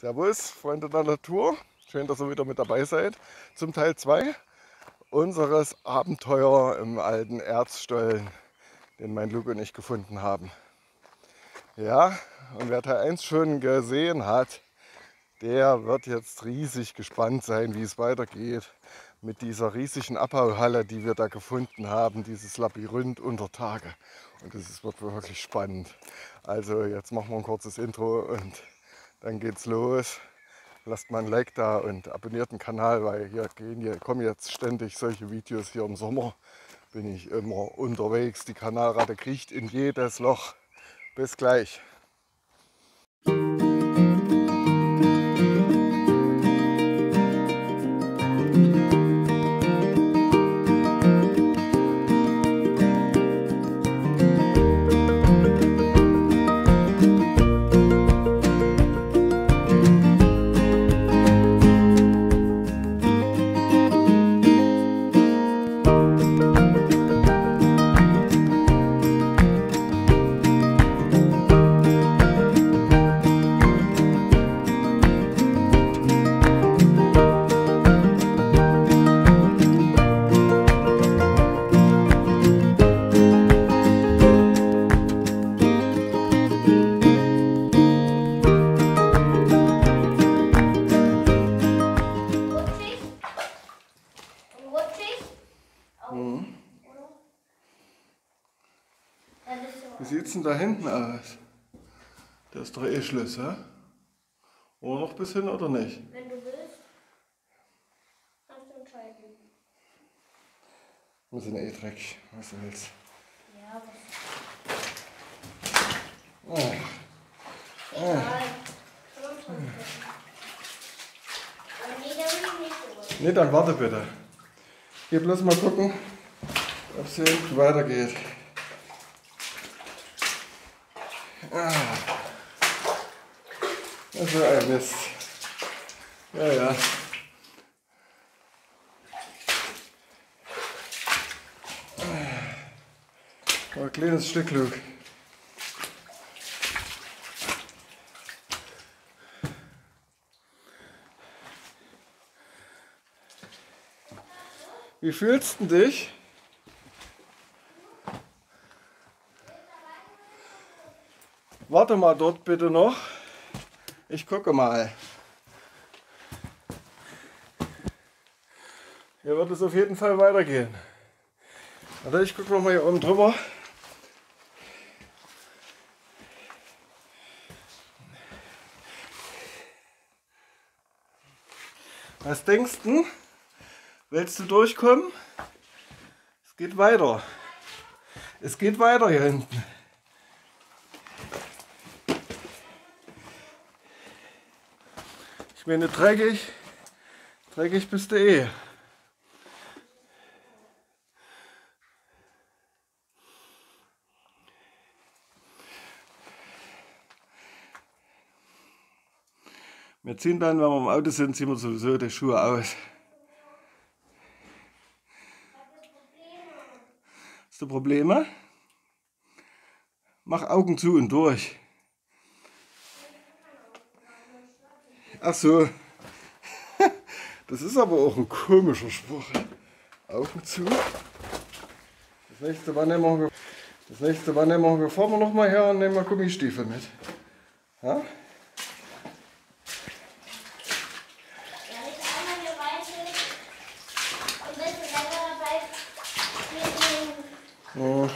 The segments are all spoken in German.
Servus, Freunde der Natur. Schön, dass ihr wieder mit dabei seid zum Teil 2 unseres Abenteuer im alten Erzstollen, den mein Luke und ich gefunden haben. Ja, und wer Teil 1 schon gesehen hat, der wird jetzt riesig gespannt sein, wie es weitergeht mit dieser riesigen Abbauhalle, die wir da gefunden haben, dieses Labyrinth unter Tage. Und wird wirklich spannend. Also jetzt machen wir ein kurzes Intro und dann geht's los. Lasst mal ein Like da und abonniert den Kanal, weil hier kommen jetzt ständig solche Videos. Hier im Sommer bin ich immer unterwegs. Die Kanalratte kriecht in jedes Loch. Bis gleich. Wie sieht es denn da hinten aus? Der ist doch eh Schluss, hä? Oder noch bis hin oder nicht? Wenn du willst, kannst du entscheiden. Wir sind eh dreckig, was du willst. Ja, Oh. egal. Aber nee, da will ich nicht so. Ne, dann warte bitte. Geh bloß mal gucken, ob es hier hinten weitergeht. Das ist ein Mist. Ja. Ein kleines Stück Luke. Wie fühlst du dich? Warte mal dort bitte noch. Ich gucke mal. Hier wird es auf jeden Fall weitergehen. Warte, ich gucke noch mal hier oben drüber. Was denkst du? Willst du durchkommen? Es geht weiter. Es geht weiter hier hinten. Ich meine, dreckig bist du eh. Wir ziehen dann, wenn wir im Auto sind, ziehen wir sowieso die Schuhe aus. Hast du Probleme? Mach Augen zu und durch. Ach so. Das ist aber auch ein komischer Spruch. Augen zu. Das nächste Mal nehmen wir, fahren wir noch mal her und nehmen wir Gummistiefel mit. Ja? Ja.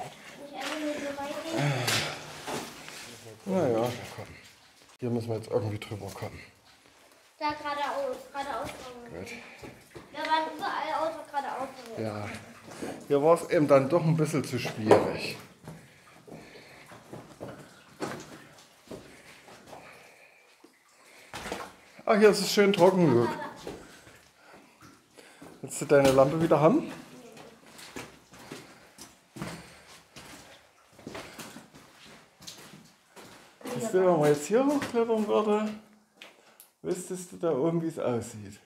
Naja, komm. Hier müssen wir jetzt irgendwie drüber kommen. Da geradeaus. Gut. Wir waren überall außer geradeaus. Ja, hier war es eben dann doch ein bisschen zu schwierig. Ach, hier ist es schön trocken, Luke. Willst du deine Lampe wieder haben? Siehst du, wenn man jetzt hier hochklettern würde, wüsstest du da oben, wie es aussieht.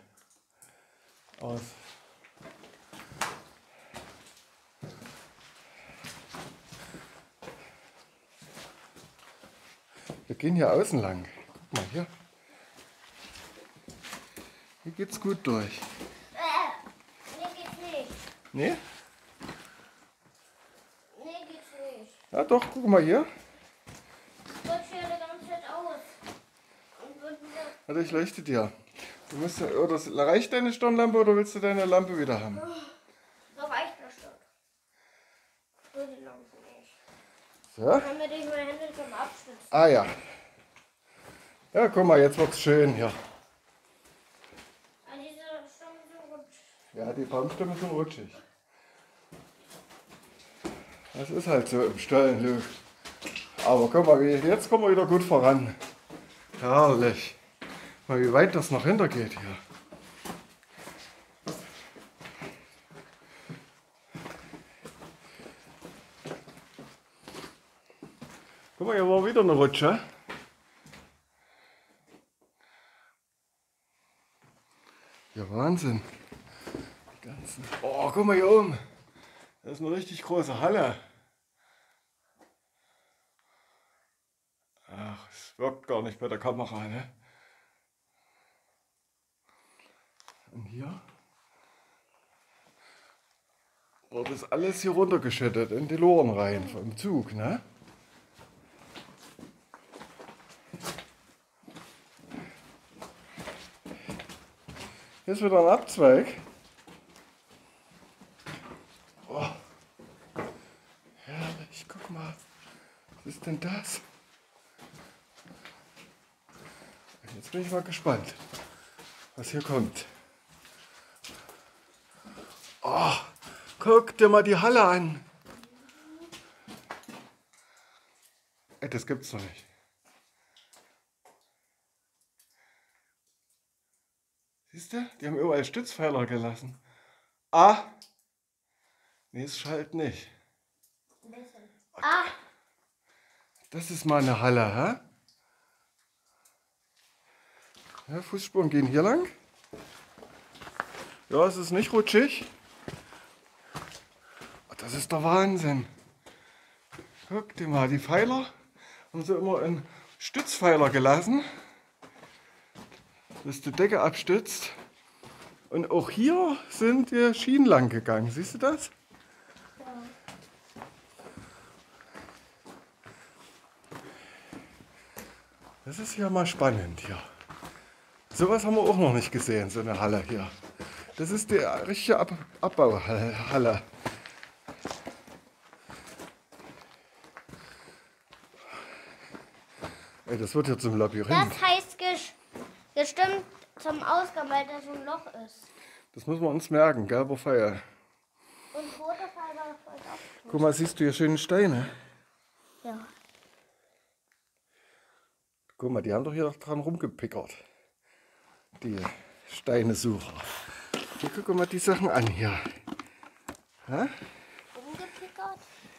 Wir gehen hier außen lang. Guck mal hier. Hier geht's gut durch. Nee, geht's nicht. Nee? Nee, geht's nicht. Ja doch, guck mal hier. Rutscht hier die ganze Zeit aus. Und wird wieder. Warte, ich leuchte dir. Du musst, oder reicht deine Stirnlampe oder willst du deine Lampe wieder haben? So reicht das schon. So die Lampe nicht. So. Damit ich meine Hände zum Abstützen. Ah ja. Ja, guck mal, jetzt wird's schön hier. An diese Stange so rutsch. Ja, die Baumstämme sind rutschig. Das ist halt so im Stollen, Luke. Aber guck mal, jetzt kommen wir wieder gut voran. Herrlich. Mal, wie weit das noch hintergeht hier. Guck mal, hier war wieder eine Rutsche. Ja, Wahnsinn. Die ganzen. Oh, guck mal hier oben. Das ist eine richtig große Halle. Ach, es wirkt gar nicht bei der Kamera, ne? Und hier wird das alles hier runtergeschüttet in die Loren rein vom Zug, ne? Hier ist wieder ein Abzweig. Oh. Herrlich, guck mal. Was ist denn das? Jetzt bin ich mal gespannt, was hier kommt. Oh, guck dir mal die Halle an. Ey, das gibt's doch nicht. Siehst du? Die haben überall Stützpfeiler gelassen. Ah! Nee, es schallt nicht. Ah! Das ist mal eine Halle, hä? Ja, Fußspuren gehen hier lang. Ja, es ist nicht rutschig. Oh, das ist der Wahnsinn. Guck dir mal, die Pfeiler haben sie immer in Stützpfeiler gelassen, dass die Decke abstützt. Und auch hier sind die Schienen lang gegangen. Siehst du das? Ja. Das ist ja mal spannend hier. Sowas haben wir auch noch nicht gesehen, so eine Halle hier. Das ist die richtige Abbauhalle. Ey, das wird ja zum Labyrinth. Das heißt gestimmt zum Ausgang, weil da so ein Loch ist. Das müssen wir uns merken, gelber Pfeil. Und roter Pfeil war voll auf. Guck mal, siehst du hier schöne Steine? Ja. Guck mal, die haben doch hier dran rumgepickert. Die Steinesucher. Hier, guck mal die Sachen an hier. Hä? Umgepickert.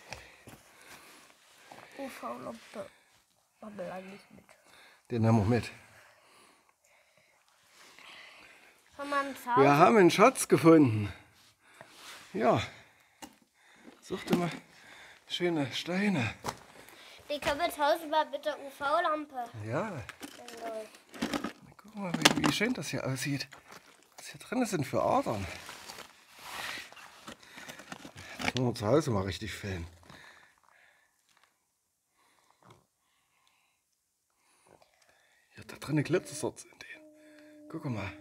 UV-Lampe. Haben wir eigentlich mit. Den haben wir mit. Schon mal ein Zaun. Wir haben einen Schatz gefunden. Ja. Such dir mal schöne Steine. Die können wir tausendmal mit der UV-Lampe. Ja. Guck mal, wie schön das hier aussieht. Was hier drin sind für Adern. Das müssen wir zu Hause mal richtig filmen. Hier, da drinnen glitzert es in den. Guck mal.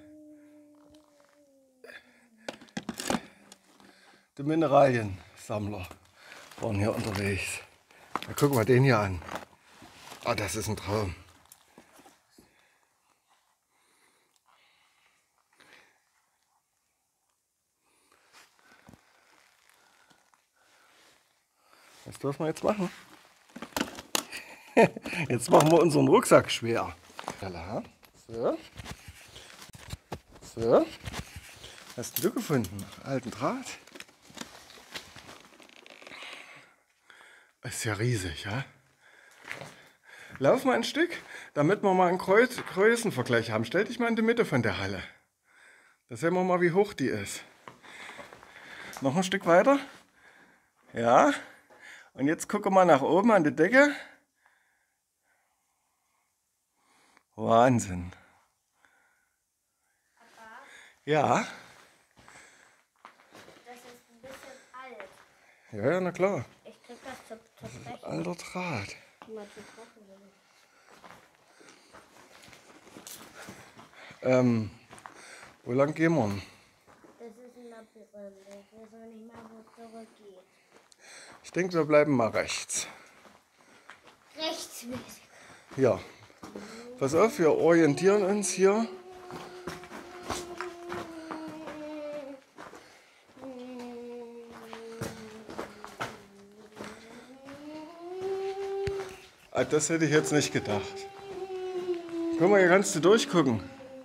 Die Mineraliensammler waren hier unterwegs. Na, guck mal den hier an. Ah, das ist ein Traum. Was dürfen wir jetzt machen? Jetzt machen wir unseren Rucksack schwer. So. So. Was hast denn du gefunden? Alten Draht? Ist ja riesig, ja? Lauf mal ein Stück, damit wir mal einen Größenvergleich haben. Stell dich mal in die Mitte von der Halle. Da sehen wir mal, wie hoch die ist. Noch ein Stück weiter. Ja. Und jetzt gucke mal nach oben an die Decke. Wahnsinn. Ja, Das ist ein bisschen alt. ja, ja, na klar. Ich krieg das zu brechen. Alter Draht. Mal zu brechen. Wo lang gehen wir? Das ist ein Labyrinth. Ich weiß auch nicht mal, wo es zurückgeht. Ich denke, wir bleiben mal rechts. Rechtsmäßig. Ja. Pass auf, wir orientieren uns hier. Ah, das hätte ich jetzt nicht gedacht. Guck mal, hier kannst du durchgucken.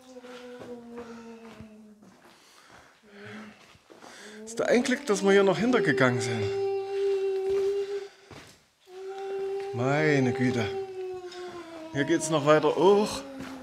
Ist da ein Glück, dass wir hier noch hintergegangen sind. Meine Güte. Hier geht es noch weiter hoch.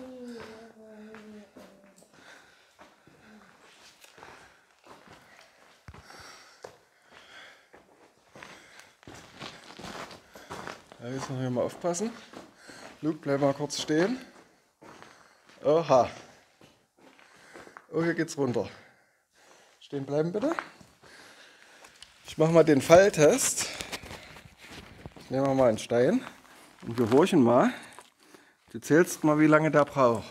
Da jetzt noch hier mal aufpassen. Luke, bleib mal kurz stehen. Oha. Oh, hier geht's runter. Stehen bleiben bitte. Ich mache mal den Falltest. Nehmen wir mal einen Stein und wir horchen mal. Du zählst mal, wie lange der braucht.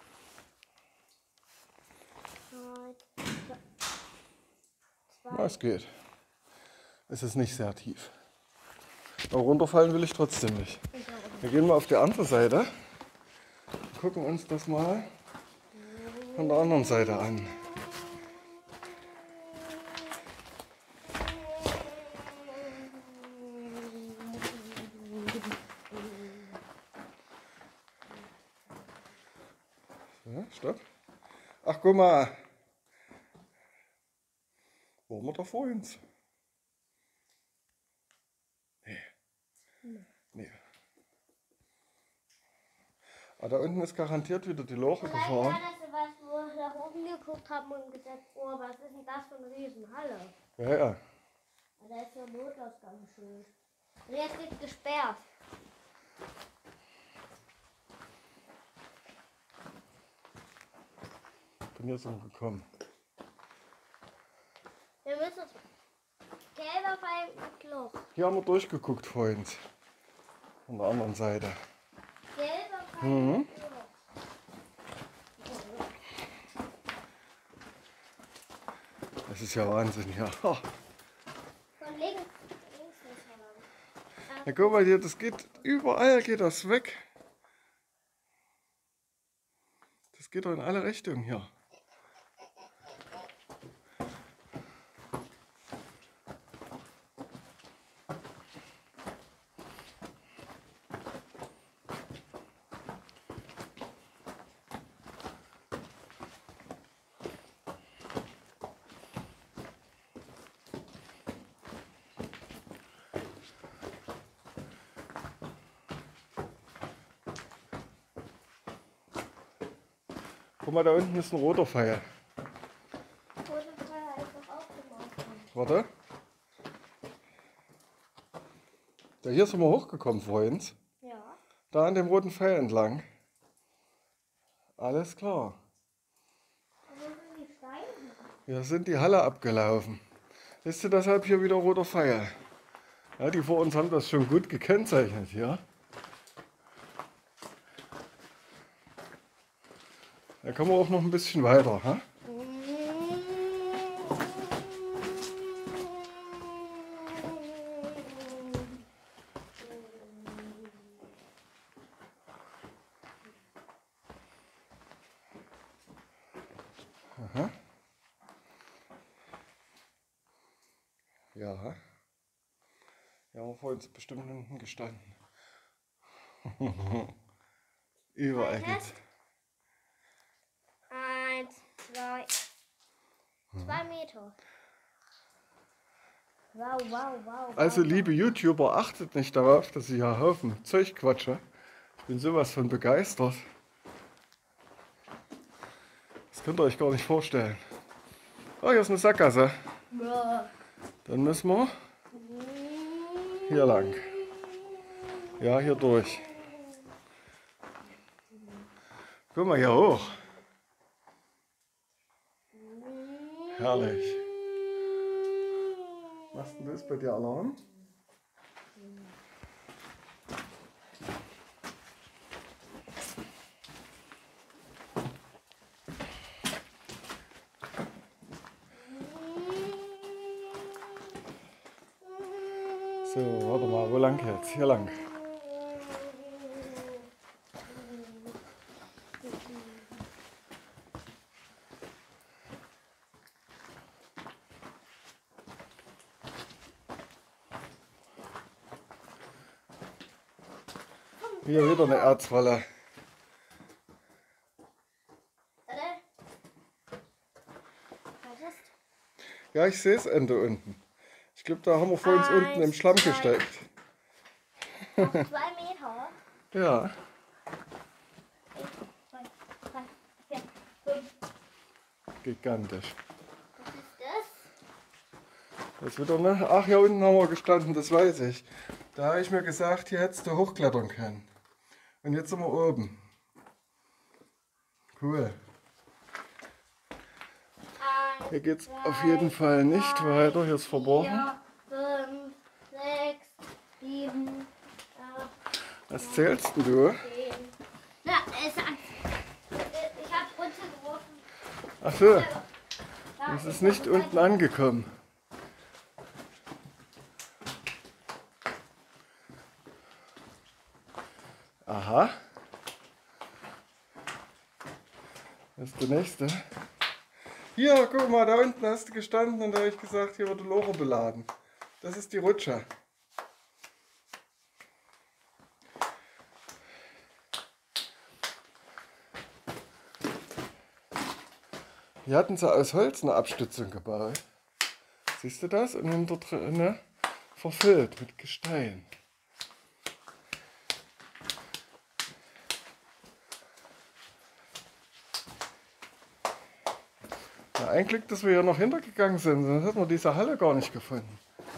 Ja, es geht. Es ist nicht sehr tief. Aber runterfallen will ich trotzdem nicht. Wir gehen mal auf die andere Seite. Gucken uns das mal von der anderen Seite an. So, stopp. Ach, guck mal. Waren wir da vorhin? Nee. Aber da unten ist garantiert wieder die Loche Vielleicht gefahren. war das was, wo wir nach oben geguckt haben und gesagt, oh, was ist denn das für eine Riesenhalle? Ja, ja. Da ist der Notausgangsschild. Und jetzt wird gesperrt. Bin jetzt umgekommen. Wir müssen uns gelb auf ein Loch. Hier haben wir durchgeguckt vorhin. Von der anderen Seite. Gelb auf ein Loch. Das ist ja Wahnsinn hier. Oh. Von links nicht so lang. Ja, guck mal hier, das geht überall geht das weg. Das geht doch in alle Richtungen hier. Guck mal, da unten ist ein roter Pfeil. Rote Pfeil einfach aufgemacht. Warte. Da hier sind wir hochgekommen vorhin. Ja. Da an dem roten Pfeil entlang. Alles klar. Und wo sind die Steine? Wir sind die Halle abgelaufen. Siehst du, deshalb hier wieder roter Pfeil. Ja, die vor uns haben das schon gut gekennzeichnet hier. Da kommen wir auch noch ein bisschen weiter. Ha? Aha. Ja. Ja, haben wir vorhin bestimmt hinten gestanden. Überall geht's. 1, 2, 2 Meter. Wow, wow, wow. Also liebe YouTuber, achtet nicht darauf, dass ich hier Haufen Zeug quatsche. Ich bin sowas von begeistert. Das könnt ihr euch gar nicht vorstellen. Oh, hier ist eine Sackgasse. Ja. Dann müssen wir hier lang. Ja, hier durch. Guck mal hier hoch. Herrlich. Machst du das bei dir Alarm? So, warte mal, wo lang jetzt? Hier lang. Hier wieder eine Erzfalle. Ja, ich sehe das Ende unten. Ich glaube, da haben wir vor uns unten im Schlamm gesteckt. Noch 2 Meter. Ja. 1, 2, 3, 4, 5. Gigantisch. Was ist das? Das ist wieder, ne? Ach, hier unten haben wir gestanden, das weiß ich. Da habe ich mir gesagt, hier hättest du hochklettern können. Und jetzt sind wir oben. Cool. Hier geht es auf jeden Fall nicht weiter. Hier ist verborgen. 4, 5, 6, 7, 8, Was zählst denn du? 10. Na, ich habe runtergeworfen. Ach so, Da es ist nicht unten angekommen. Aha. Das ist der nächste. Hier, guck mal, da unten hast du gestanden und da habe ich gesagt, hier wurde Lore beladen. Das ist die Rutsche. Hier hatten sie aus Holz eine Abstützung gebaut. Siehst du das? Und hinter drin, ne? Verfüllt mit Gestein. Ja, ein Glück, dass wir hier noch hintergegangen sind, sonst hätten wir diese Halle gar nicht gefunden.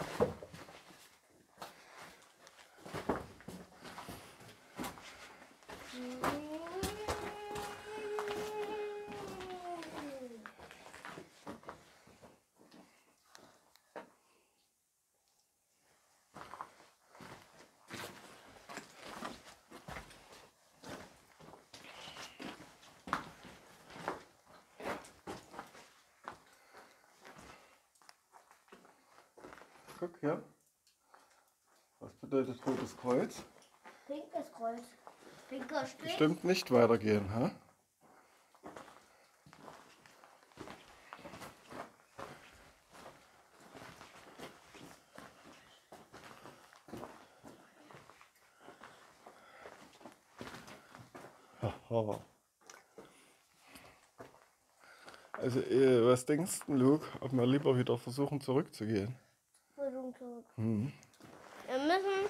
Guck hier. Was bedeutet rotes Kreuz? Pinkes Kreuz. Pinker Strich. Bestimmt nicht weitergehen, ha? Haha. Also, was denkst du, Luke, ob wir lieber wieder versuchen zurückzugehen? Versuchen zurück. Hm. Wir müssen.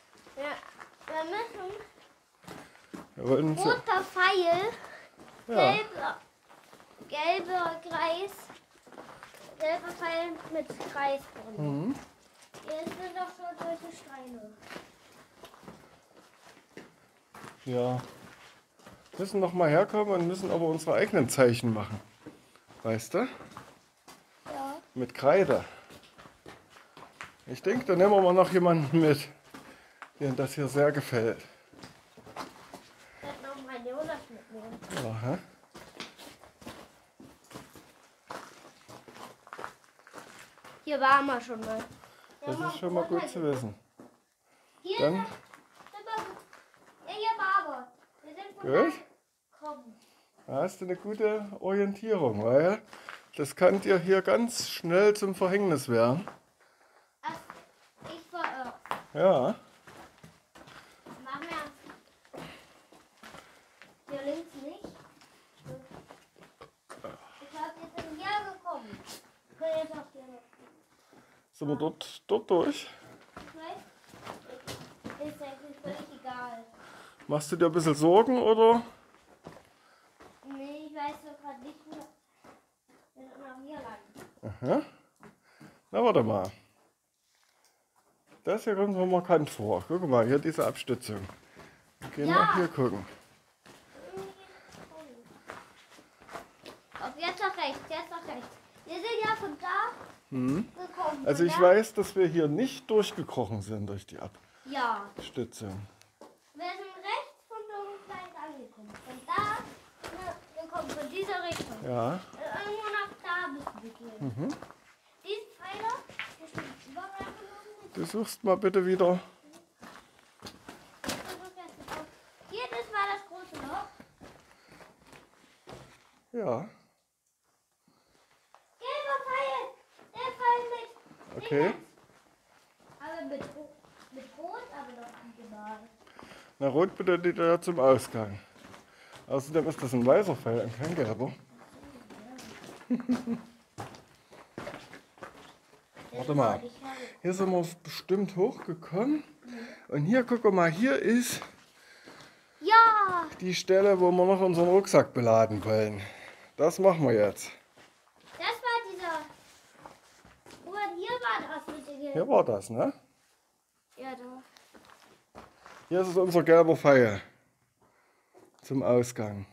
Wir wollen so, Roter Pfeil. ja, Gelber Kreis. Gelber Pfeil mit Kreis drin. mhm. Hier sind doch schon solche Steine. Ja. Müssen noch mal herkommen und müssen aber unsere eigenen Zeichen machen. Weißt du? Ja. Mit Kreide. Ich denke, da nehmen wir mal noch jemanden mit, dem das hier sehr gefällt. Ich werde noch meinen Jonas mitnehmen. Aha. Hier waren wir schon mal. Das ist schon mal gut zu wissen. Hier Dann- sind ja, hier war wir. Wir sind von Gut. da gekommen. Da hast du eine gute Orientierung, weil das kann dir hier ganz schnell zum Verhängnis werden. Ach, ich verirrt. Ja. Mach mir hier links nicht. Ich glaube, wir sind hier gekommen. Wir können jetzt auch hier noch. Sind wir dort durch? Ich weiß, ist eigentlich völlig egal. Machst du dir ein bisschen Sorgen oder? Nee, ich weiß doch gerade nicht, wo wir sind noch hier lang. Aha. Na, warte mal. Das hier kommt mir markant vor. Guck mal, hier diese Abstützung. Wir gehen Ja. mal hier gucken. Auf jetzt nach rechts, jetzt nach rechts. Wir sind ja von da gekommen. Also von ich da. weiß, dass wir hier nicht durchgekrochen sind durch die Ja. Abstützung. Wir sind rechts von Dunkelfleisch angekommen. Von da, wir kommen von dieser Richtung. Ja. Irgendwo nach da müssen wir gehen. Diesen Pfeiler, der steht überall genommen. Du suchst mal bitte wieder. Hier, das war das große Loch. Ja, Gelber Pfeil. Der Pfeil mit. okay. Dingens. Aber mit Rot, aber noch angemalt. Na, rot bedeutet ja zum Ausgang. Außerdem ist das ein weißer Pfeil und kein gelber. Warte mal. Hier sind wir bestimmt hochgekommen. Und hier, guck mal, hier ist Ja. die Stelle, wo wir noch unseren Rucksack beladen wollen. Das machen wir jetzt. Das war dieser. Hier war das mit den. Hier war das, ne? Ja, da. Hier ist unser gelber Pfeil zum Ausgang.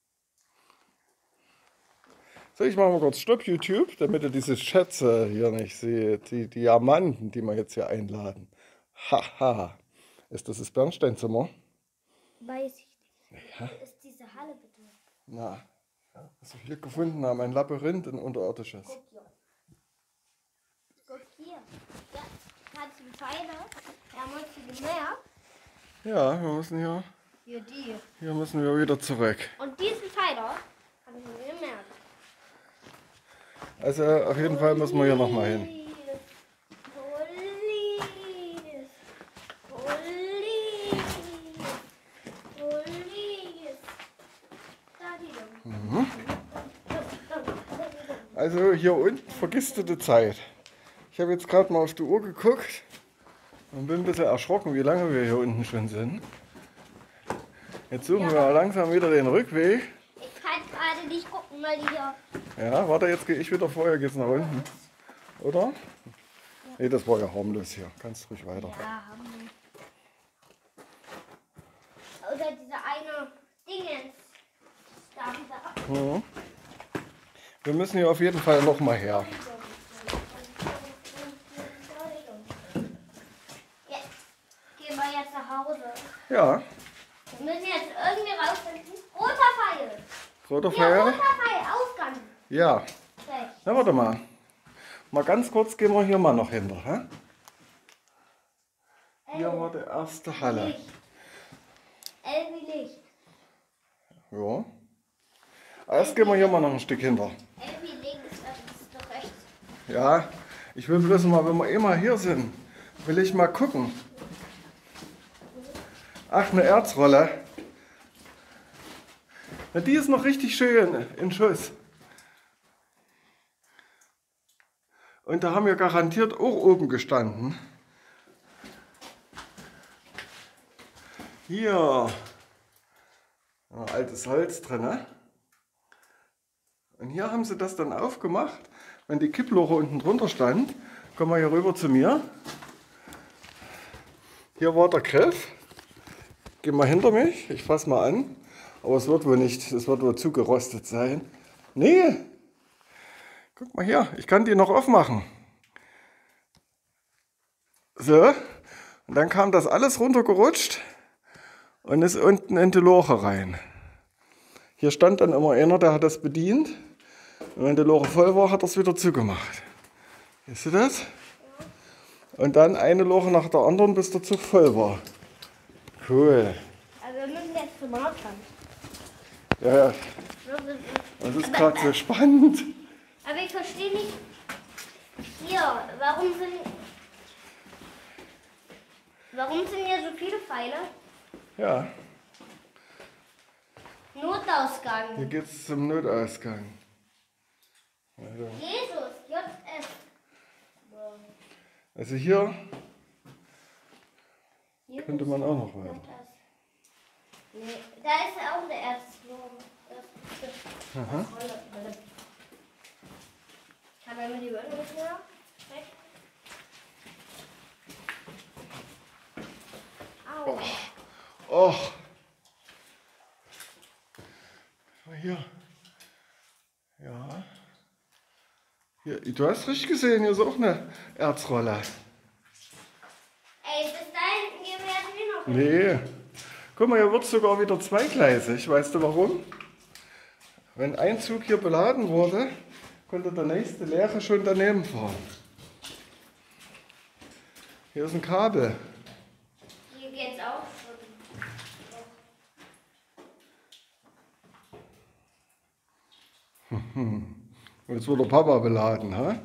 So, ich mache mal kurz Stopp YouTube, damit ihr diese Schätze hier nicht seht. Die Diamanten, die wir jetzt hier einladen. Haha. Ist das das Bernsteinzimmer? Weiß ich nicht. Wo ist diese Halle bitte? Na, was wir hier gefunden haben, ein Labyrinth, ein unterirdisches. Guck hier. Guck hier. Ja, hat die Pfeile. Wir haben uns die gemerkt. Ja, wir müssen hier müssen wir wieder zurück. Und diesen Pfeiler habe ich mir gemerkt. Also auf jeden Fall müssen wir hier nochmal hin. Also hier unten vergisst du die Zeit. Ich habe jetzt gerade mal auf die Uhr geguckt und bin ein bisschen erschrocken, wie lange wir hier unten schon sind. Jetzt suchen wir langsam wieder den Rückweg. Ich kann gerade nicht gucken, weil die hier. Ja, warte, jetzt gehe ich wieder vorher, geht's nach unten. Oder? Nee, das war ja harmlos hier. Kannst ruhig weiter. Ja, haben wir. Oder diese eine Dingens. Da. Mhm. Wir müssen hier auf jeden Fall noch mal her. Gehen wir jetzt nach Hause. Ja, Wir müssen jetzt irgendwie rausfinden. Roter Pfeil. roter Hier, Pfeil. roter Pfeil. Ausgang. Ja, Rechts. na warte mal. Mal ganz kurz gehen wir hier mal noch hinter. Hä? Hier war die erste Halle. Licht. L wie Licht. Ja. Erst gehen wir hier mal noch ein Stück hinter. L wie links, das ist doch rechts. Ja, ich will bloß mal, wenn wir eh mal hier sind, will ich mal gucken. Ach, eine Erzrolle. Na, die ist noch richtig schön in Schuss. Und da haben wir garantiert auch oben gestanden. Hier. Ja, altes Holz drin, ne? Und hier haben sie das dann aufgemacht. Wenn die Kipploche unten drunter stand, kommen wir hier rüber zu mir. Hier war der Griff. Geh mal hinter mich, ich fasse mal an. Aber es wird wohl nicht, es wird wohl zugerostet sein. Nee, guck mal hier, ich kann die noch aufmachen. So, und dann kam das alles runtergerutscht und ist unten in die Loche rein. Hier stand dann immer einer, der hat das bedient. Und wenn die Loche voll war, hat er es wieder zugemacht. Siehst du das? Und dann eine Loche nach der anderen, bis der Zug voll war. Cool. Also wir müssen jetzt zum Nordkant. Ja, das ist gerade so spannend. Aber ich verstehe nicht. Hier, warum sind hier so viele Pfeile? Ja, Notausgang. hier geht es zum Notausgang. Also, Jesus, JS. also hier Jesus, könnte man auch noch weiter. JS. Nee, da ist ja auch eine Erzflur. Aha. Kann man mit die Wörter nicht mehr? Au. Och. Hier. Ja. Hier, du hast richtig gesehen, hier ist auch eine Erzrolle. Ey, bis dahin gehen wir jetzt nicht noch. Nee. Guck mal, hier wird es sogar wieder zweigleisig. Weißt du warum? Wenn ein Zug hier beladen wurde, konnte der nächste leere schon daneben fahren. Hier ist ein Kabel. Hier geht's auch schon. Und jetzt wird der Papa beladen, ha?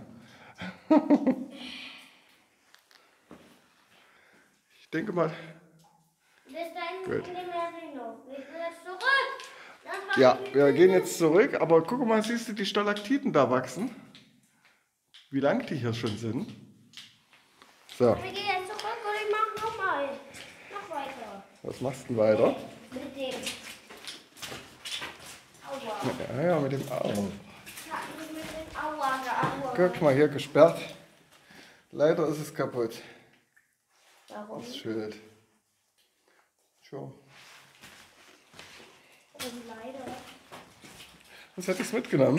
Ich denke mal. Bis dahin Gut. gehen wir jetzt nicht noch. Wir gehen jetzt zurück. Das war Ja, die wir gehen jetzt zurück, aber guck mal, siehst du die Stalaktiten da wachsen? Wie lang die hier schon sind? So, Wir gehen jetzt zurück und ich mach nochmal. Noch weiter. was machst du denn weiter? Mit dem. Aua. Ja, ja, mit dem Auge. Ja, mit dem Aua, Aua. Guck mal, hier gesperrt. Leider ist es kaputt. Warum? Das Schild. Schon. Und leider. Was hätte ich mitgenommen?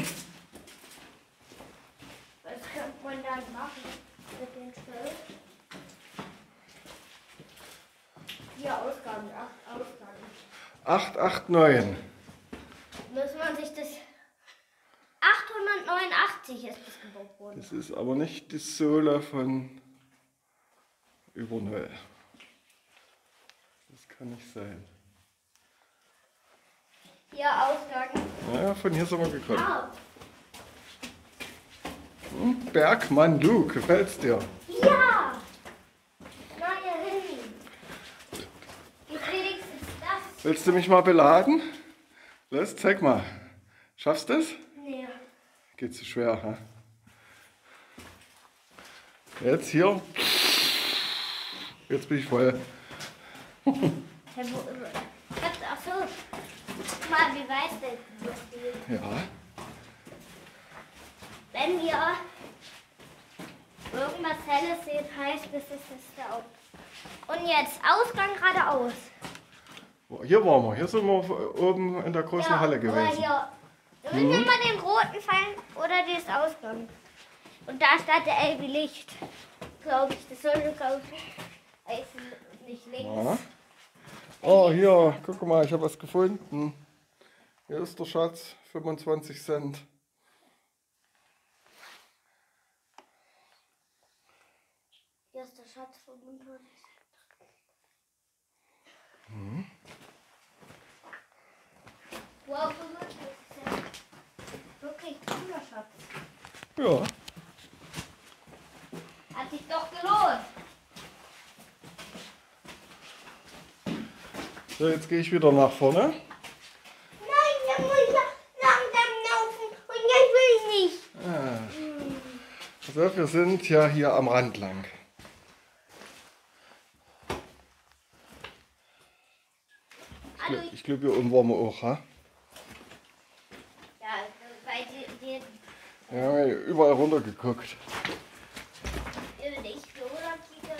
Was könnte man dann machen mit dem Schild? Hier Ausgang, 8 Ausgang. 889. Muss man sich das. 889 ist das gebaut worden. Das ist aber nicht die Sohle von über 0. Das kann nicht sein. Hier Ausgang. Ja, von hier sind wir gekommen. Au. Bergmann, du, gefällt's dir? Ja! Neue Handy. Geht wenigstens das? Willst du mich mal beladen? Los, zeig mal. Schaffst du es? Nee. Geht zu schwer, ha? Jetzt hier. Jetzt bin ich voll. Ach so. Guck mal, wie weit das geht. Ja. Wenn ihr irgendwas Helles seht, heißt es, es ist der Ausgang. Und jetzt Ausgang geradeaus. Hier waren wir. Hier sind wir oben in der großen Halle Oder gewesen. hier. Wir müssen immer den roten Pfeil oder das Ausgang. Und da steht der Elbe Licht. Glaube ich, das sollte glaube ich nicht links. Ja. Oh, hier, guck mal, ich habe was gefunden. Hier ist der Schatz, 25 Cent. Hier ist der Schatz von Mundhund. Wow, 25 Cent. Wirklich cooler Schatz. Ja. Hat sich doch gelohnt. So, jetzt gehe ich wieder nach vorne. Nein, der muss langsam laufen und ich will nicht. So, wir sind ja hier am Rand lang. Hallo. Ich glaube, hier unten waren wir auch, ha? Ja, weil die Ja, wir haben überall runter geguckt. nicht so kicken.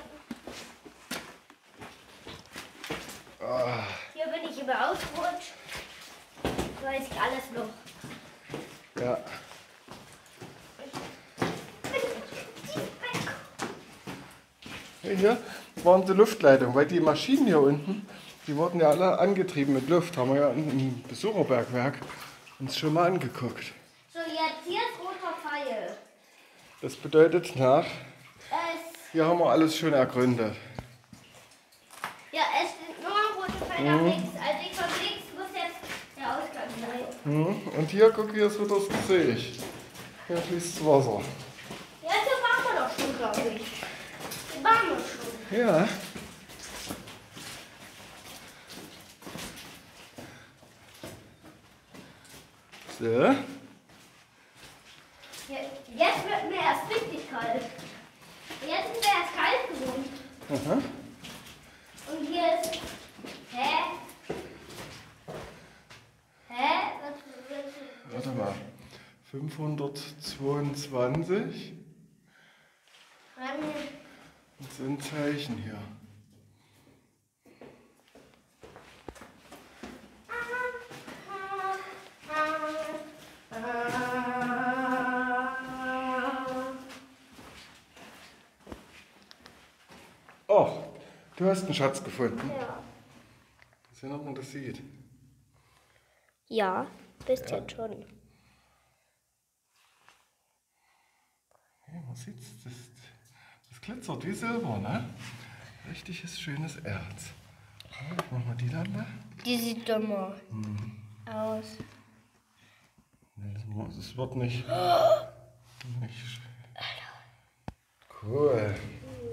Ah, Hier bin ich über ausgerutscht. Weiß ich alles noch. ja. Hier waren die Luftleitungen, weil die Maschinen hier unten, die wurden ja alle angetrieben mit Luft. Haben wir ja im Besucherbergwerk uns schon mal angeguckt. So, jetzt hier ist roter Pfeil. Das bedeutet nach, Es, hier haben wir alles schon ergründet. ja, es steht nur ein roter Pfeil nach links. Also ich von links muss jetzt der Ausgang sein. Und hier, guck, hier ist wieder das Gesicht. Hier fließt das Wasser. Ja, das waren wir doch schon, glaube ich. Das waren wir schon. Ja. So. Jetzt wird mir erst richtig kalt. Jetzt ist er erst kalt geworden. Aha. Und hier ist. Hä? Hä? Warte mal. 522. Das sind Zeichen hier. Du hast einen Schatz gefunden. Ja. Mal sehen, ob man das sieht. Ja, bisschen schon. Ja, man sieht es. Das glitzert wie Silber, ne? Richtiges, schönes Erz. Ja, ich mach mal die Lampe. Die sieht dummer aus. Nee, das wird nicht. Cool.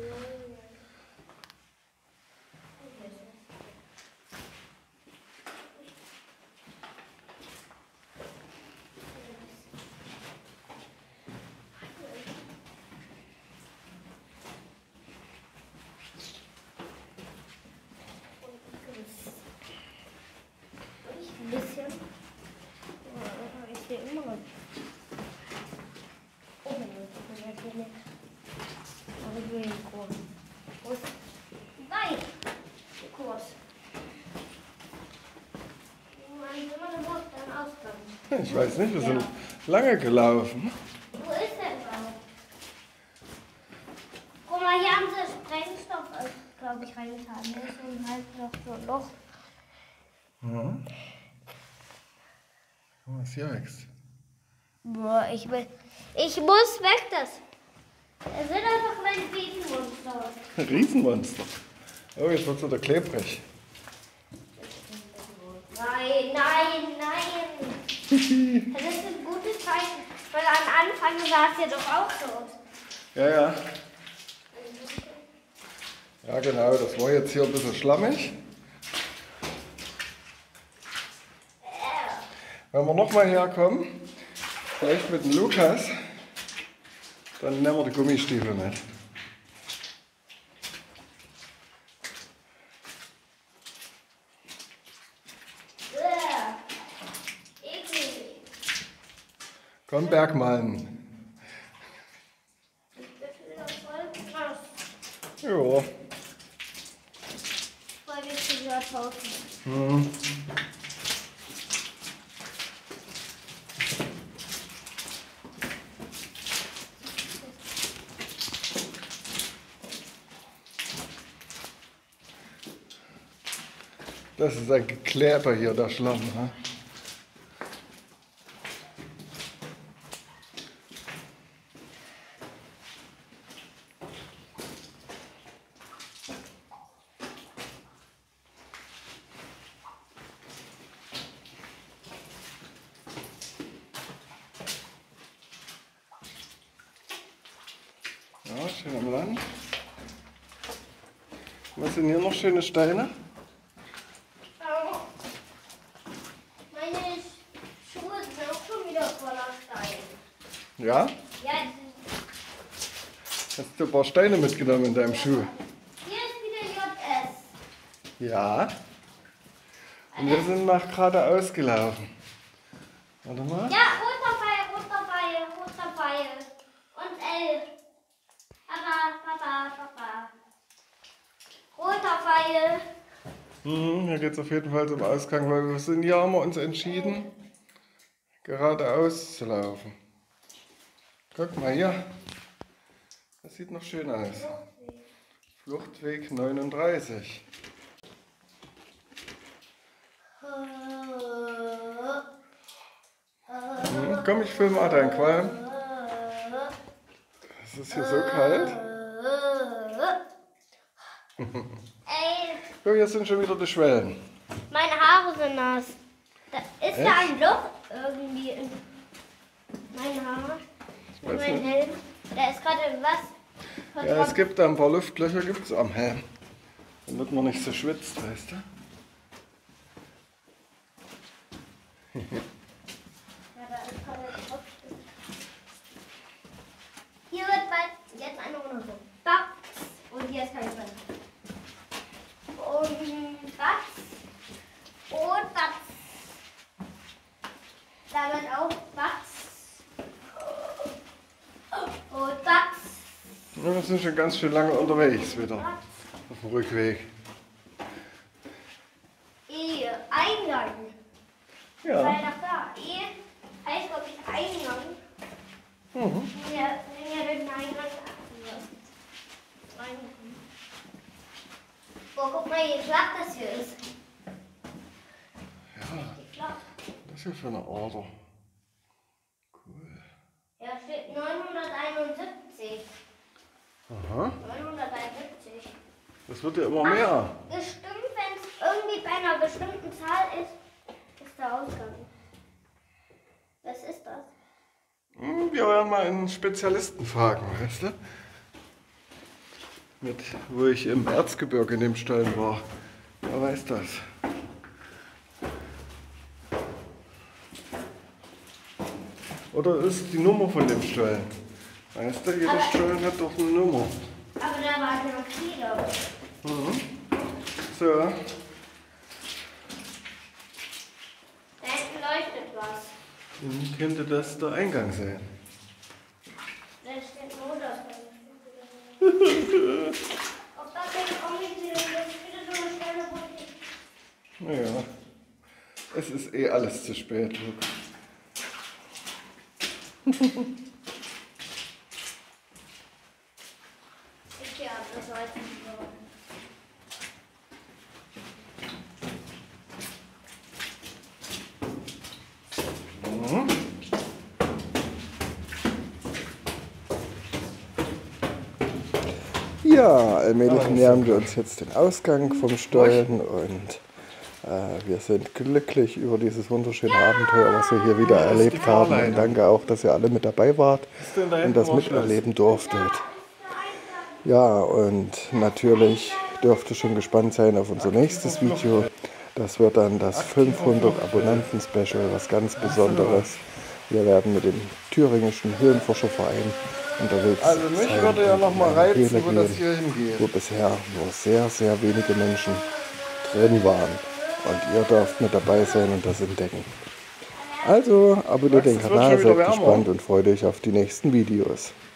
Ein bisschen. Ich sehe immer noch. Oh mein Gott, ich bin ja nicht. Aber ich will ihn kurz. Groß. Nein! Kurz. Wann sind wir denn überhaupt am Ausgang? Ich weiß nicht, wir sind lange gelaufen. Wo ist der überhaupt? Guck mal, hier haben sie Sprengstoff, glaube ich, reingetan. Hier ist so halt noch so ein Loch. Ja. Guck mal, was hier wächst. Boah, ich muss weg, das. Es sind einfach meine Riesenmonster. Riesenmonster. Oh, jetzt wird es wieder klebrig. Nein, nein, nein. Das ist ein gutes Zeichen, weil am Anfang sah es ja doch auch so aus. Ja, ja. Ja, genau, das war jetzt hier ein bisschen schlammig. Wenn wir nochmal herkommen, vielleicht mit dem Lukas, dann nehmen wir die Gummistiefel mit. Eklig. Komm, Bergmann. Ich bin wieder voll krass. Jo. Voll wichtig, wieder draußen. Das ist ein Gekläper hier, der Schlamm. Ne? Ja, schön am Land. Was sind hier noch schöne Steine? Meine Schuhe sind auch schon wieder voller Steine. Ja? Ja, Hast du ein paar Steine mitgenommen in deinem Schuh? hier ist wieder JS. Ja. Und wir sind nach geradeaus gelaufen. Warte mal. Ja, roter Pfeil, roter Pfeil, roter Pfeil. Und L. Papa. Roter Pfeil. Hier geht es auf jeden Fall zum Ausgang, weil wir sind hier, haben wir uns entschieden, geradeaus zu laufen. Guck mal hier. Das sieht noch schön aus. Fluchtweg 39. Komm, ich filme mal deinen Qualm. Es ist hier so kalt. Ey, Oh, hier sind schon wieder die Schwellen. meine Haare sind nass. Ist da ein Loch irgendwie in meinen Haaren? In weiß meinem nicht. Helm? Da ist gerade was. Ja, es gibt da ein paar Luftlöcher gibt's am Helm. Damit man nicht so schwitzt, weißt du? Ja, da ist gerade ein Tropf. Hier wird bald jetzt eine Runde so. Batz. Und hier ist kein Batz. Und Batz. Und Batz. Da wird auch Batz. Und Batz. Ja, wir sind schon ganz schön lange unterwegs wieder. Batz. Auf dem Rückweg. Eingang. Weil Ja. nach da. Heißt, glaube ich, Eingang. Wenn ihr den Eingang reinkommt. Boah, guck mal, wie flach das hier ist. Ja, Richtig flach. das ist ja für eine Order. Cool. Ja, steht 971. Aha, 971. das wird ja immer mehr. Bestimmt, wenn es irgendwie bei einer bestimmten Zahl ist der Ausgang. Was ist das? Wir werden mal einen Spezialisten fragen, weißt du? Wo ich im Erzgebirge in dem Stollen war. Wer weiß das? Oder ist die Nummer von dem Stollen? Weißt du, jeder Stollen hat doch eine Nummer. Aber da war noch viele. So, Da hinten leuchtet was. dann könnte das der Eingang sein. Da steht Motor. Ob das jetzt irgendwie das ist wieder so eine Stelle, wo ich. Naja, es ist eh alles zu spät, Luke. Ja, das weiß ich nicht. Ja, allmählich nähern wir uns jetzt den Ausgang vom Stollen und wir sind glücklich über dieses wunderschöne Abenteuer, was wir hier wieder erlebt haben. Und danke auch, dass ihr alle mit dabei wart und das miterleben durftet. Ja, und natürlich dürft ihr schon gespannt sein auf unser nächstes Video. Das wird dann das 500 Abonnenten-Special, was ganz Besonderes. Wir werden mit dem Thüringischen Höhlenforscherverein unterwegs Also mich sein würde ja und noch mal in eine reizen, Höhle wo das gehen, hier hingeht. wo bisher nur sehr, sehr wenige Menschen drin waren. Und ihr dürft mit dabei sein und das entdecken. Also abonniert den Es wird Kanal, schon wieder seid wärmer. gespannt und freut euch auf die nächsten Videos.